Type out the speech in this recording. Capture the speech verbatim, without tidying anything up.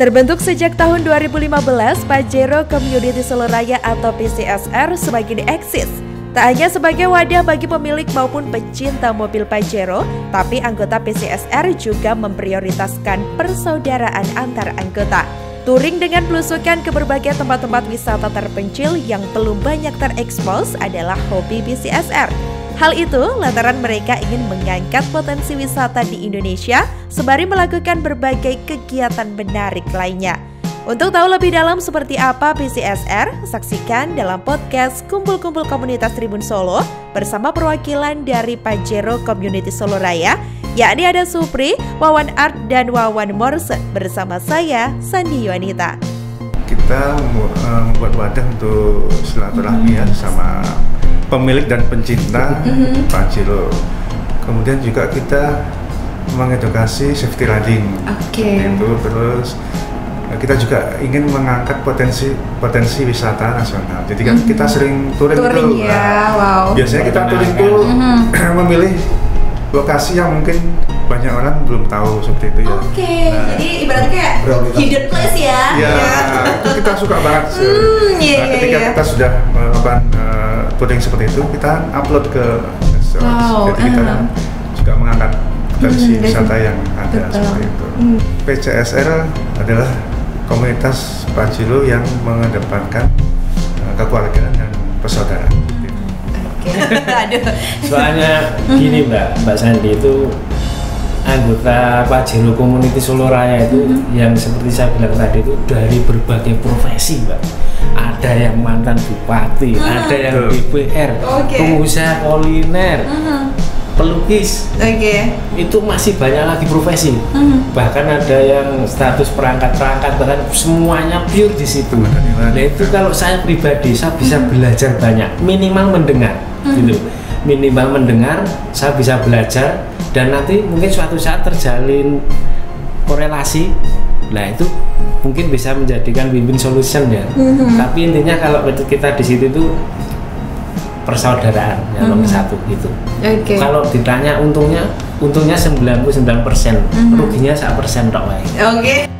Terbentuk sejak tahun dua ribu lima belas, Pajero Community Solo Raya atau P C S R semakin eksis. Tak hanya sebagai wadah bagi pemilik maupun pecinta mobil Pajero, tapi anggota P C S R juga memprioritaskan persaudaraan antar anggota. Touring dengan belusukan ke berbagai tempat-tempat wisata terpencil yang belum banyak terekspos adalah hobi P C S R. Hal itu lantaran mereka ingin mengangkat potensi wisata di Indonesia sembari melakukan berbagai kegiatan menarik lainnya. Untuk tahu lebih dalam seperti apa P C S R, saksikan dalam podcast Kumpul-Kumpul Komunitas Tribun Solo bersama perwakilan dari Pajero Community Solo Raya, yakni ada Supri, Wawan Art, dan Wawan Morse bersama saya, Sandi Yuanita. Kita membuat wadah untuk silaturahmi ya sama pemilik dan pencinta mm-hmm. Pajero. Kemudian juga kita mengedukasi safety riding. Oke. Okay. Itu terus kita juga ingin mengangkat potensi potensi wisata nasional. Jadi kan mm-hmm. kita sering touring, touring itu. Ya, nah, wow. Biasanya kita touring itu mm-hmm. memilih lokasi yang mungkin banyak orang belum tahu seperti itu ya. Oke, okay. Nah, jadi ibaratnya kayak hidden place ya. Ya, ya. Itu kita suka banget. Mm, yeah, nah, ketika yeah, kita yeah. sudah melakukan uh, touring seperti itu, kita upload ke medsos. Wow, jadi kita uh-huh. juga mengangkat potensi mm, wisata yang ada betul. Seperti itu. Mm. P C S R adalah komunitas Pajero yang mengedepankan uh, kekeluargaan dan persaudaraan. Aduh. Soalnya gini Mbak, Mbak Sandi itu anggota Pajero Community Solo Raya itu mm-hmm. yang seperti saya bilang tadi itu dari berbagai profesi Mbak. Ada yang mantan bupati, mm-hmm. ada yang D P R, okay. pengusaha kuliner, mm-hmm. pelukis. Oke. Okay. Itu masih banyak lagi profesi. Mm-hmm. Bahkan ada yang status perangkat-perangkat, bahkan semuanya pure di situ. Nah itu kalau saya pribadi saya bisa mm-hmm. belajar banyak, minimal mendengar. Hmm. Gitu. Minimal mendengar, saya bisa belajar dan nanti mungkin suatu saat terjalin korelasi. Nah itu mungkin bisa menjadikan win-win solution ya. Hmm. Tapi intinya kalau kita di situ itu persaudaraan yang nomor hmm. satu gitu. Okay. Kalau ditanya untungnya, untungnya sembilan puluh sembilan persen, hmm. ruginya satu persen tok wae. Oke. Okay.